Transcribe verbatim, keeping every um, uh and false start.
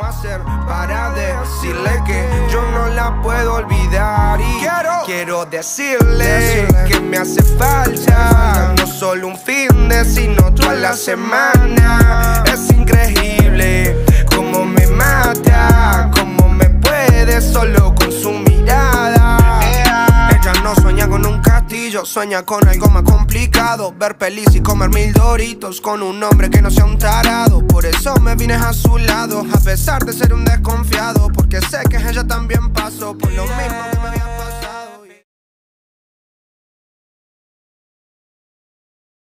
hacer para decirle que yo no la puedo olvidar? Y quiero, quiero decirle, decirle que me hace falta, no solo un fin de, sino toda la semana. Es increíble cómo me mata, cómo me puede solo con su mirada. Ella no sueña con un castillo, sueña con algo más complicado. Ver pelis y comer mil doritos con un hombre que no sea un tarado. Por eso me vine a su lado, a pesar de ser un desconfiado, porque sé que ella también pasó por lo mismo que me había pasado.